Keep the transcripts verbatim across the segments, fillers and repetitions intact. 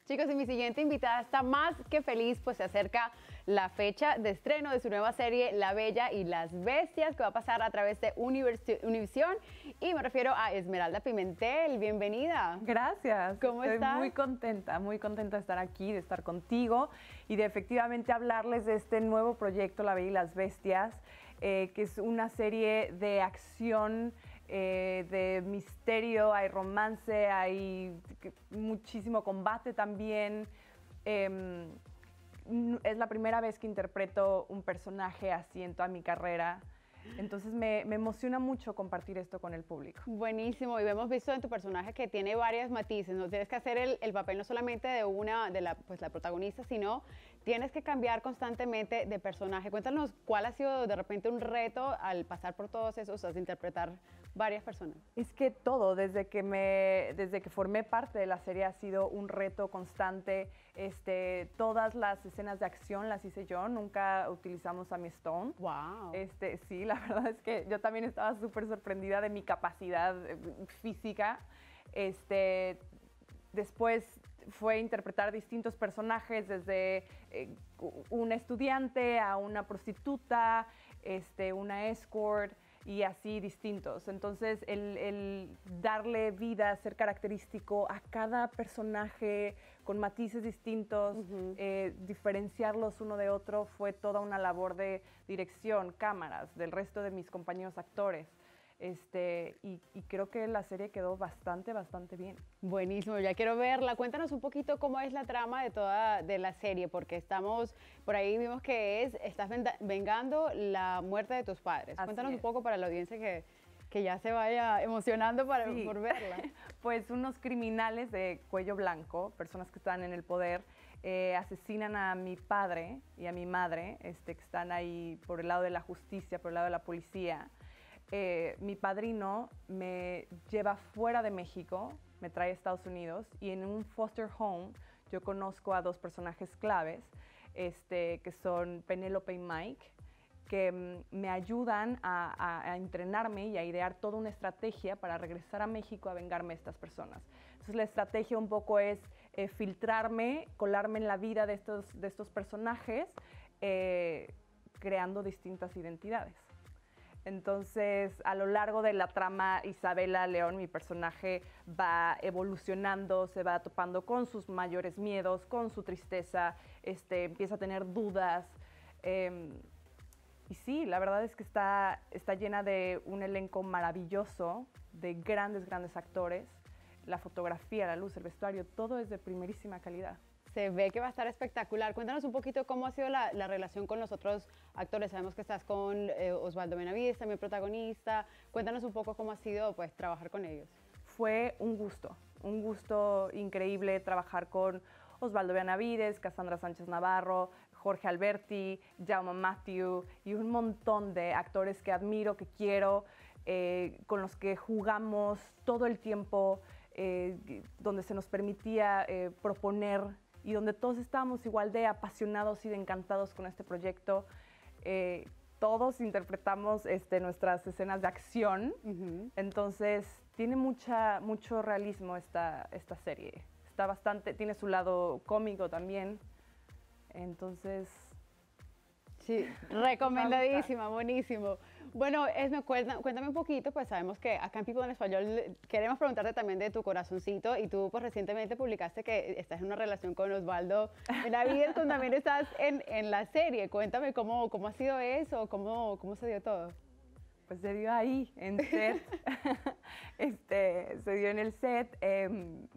Chicos, y mi siguiente invitada está más que feliz, pues se acerca la fecha de estreno de su nueva serie La Bella y las Bestias, que va a pasar a través de Univision, y me refiero a Esmeralda Pimentel. Bienvenida. Gracias. ¿Cómo Estoy estás? muy contenta, muy contenta de estar aquí, de estar contigo y de efectivamente hablarles de este nuevo proyecto, La Bella y las Bestias, eh, que es una serie de acción, Eh, de misterio, hay romance, hay muchísimo combate también. Eh, es la primera vez que interpreto un personaje así en toda mi carrera. Entonces me, me emociona mucho compartir esto con el público. Buenísimo, y hemos visto en tu personaje que tiene varios matices, no tienes que hacer el, el papel no solamente de una, de la, pues, la protagonista, sino tienes que cambiar constantemente de personaje. Cuéntanos cuál ha sido de repente un reto al pasar por todos esos, al interpretar varias personas. Es que todo, desde que, me, desde que formé parte de la serie ha sido un reto constante. Este, todas las escenas de acción las hice yo, nunca utilizamos a mi Stone. Wow. Este, sí, la verdad es que yo también estaba súper sorprendida de mi capacidad física. Este, después fue interpretar distintos personajes, desde eh, una estudiante a una prostituta, este, una escort, y así distintos. Entonces, el, el darle vida, ser característico a cada personaje con matices distintos, uh-huh. eh, diferenciarlos uno de otro, fue toda una labor de dirección, cámaras, del resto de mis compañeros actores. Este, y, y creo que la serie quedó bastante, bastante bien. Buenísimo, ya quiero verla. Cuéntanos un poquito cómo es la trama de toda de la serie, porque estamos, por ahí vimos que es, estás vengando la muerte de tus padres. Así Cuéntanos es. un poco para la audiencia que, que ya se vaya emocionando para, sí. por verla. Pues unos criminales de cuello blanco, personas que están en el poder, eh, asesinan a mi padre y a mi madre, este, que están ahí por el lado de la justicia, por el lado de la policía. Eh, mi padrino me lleva fuera de México, me trae a Estados Unidos, y en un foster home yo conozco a dos personajes claves, este, que son Penélope y Mike, que mm, me ayudan a, a, a entrenarme y a idear toda una estrategia para regresar a México a vengarme de estas personas. Entonces la estrategia un poco es eh, filtrarme, colarme en la vida de estos, de estos personajes, eh, creando distintas identidades. Entonces, a lo largo de la trama, Isabela León, mi personaje, va evolucionando, se va topando con sus mayores miedos, con su tristeza, este, empieza a tener dudas. Eh, y sí, la verdad es que está, está llena de un elenco maravilloso, de grandes, grandes actores. La fotografía, la luz, el vestuario, todo es de primerísima calidad. Se ve que va a estar espectacular. Cuéntanos un poquito cómo ha sido la, la relación con los otros actores. Sabemos que estás con eh, Osvaldo Benavides, también protagonista. Cuéntanos un poco cómo ha sido, pues, trabajar con ellos. Fue un gusto, un gusto increíble trabajar con Osvaldo Benavides, Cassandra Sánchez Navarro, Jorge Alberti, Jaume Matthew y un montón de actores que admiro, que quiero, eh, con los que jugamos todo el tiempo, eh, donde se nos permitía eh, proponer y donde todos estábamos igual de apasionados y de encantados con este proyecto. Eh, todos interpretamos este, nuestras escenas de acción, uh-huh. Entonces tiene mucha, mucho realismo esta, esta serie. Está bastante, tiene su lado cómico también, entonces... Sí, recomendadísima, buenísimo. Bueno, Esme, cuéntame un poquito, pues sabemos que acá en People en Español queremos preguntarte también de tu corazoncito, y tú pues recientemente publicaste que estás en una relación con Osvaldo Benavides, cuando también estás en, en la serie. Cuéntame cómo, cómo ha sido eso, cómo, cómo se dio todo. Pues se dio ahí, en set, este, se dio en el set. Eh,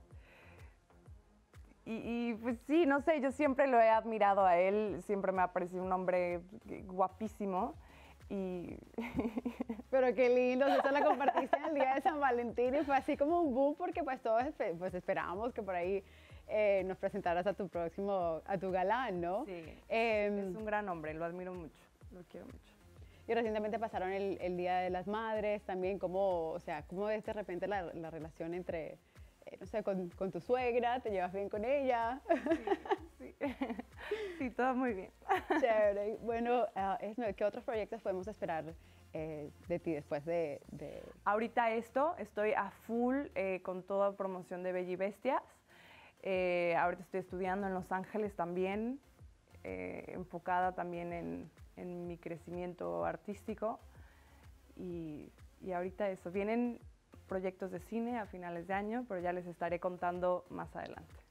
Y, y pues sí, no sé, yo siempre lo he admirado a él, siempre me ha parecido un hombre guapísimo. Y... Pero qué lindo, eso la compartiste en el día de San Valentín y fue así como un boom, porque pues todos pues esperábamos que por ahí eh, nos presentaras a tu próximo, a tu galán, ¿no? Sí, eh, es un gran hombre, lo admiro mucho, lo quiero mucho. Y recientemente pasaron el, el Día de las Madres también, ¿cómo, o sea, cómo ves de repente la, la relación entre... no sé, con, con tu suegra, ¿te llevas bien con ella? Sí, sí, sí, todo muy bien. Chévere. Bueno, uh, Esme, ¿qué otros proyectos podemos esperar eh, de ti después de, de...? Ahorita esto, estoy a full eh, con toda promoción de Bella y Bestias. Eh, ahorita estoy estudiando en Los Ángeles también, eh, enfocada también en, en mi crecimiento artístico. Y, y ahorita eso, vienen proyectos de cine a finales de año, pero ya les estaré contando más adelante.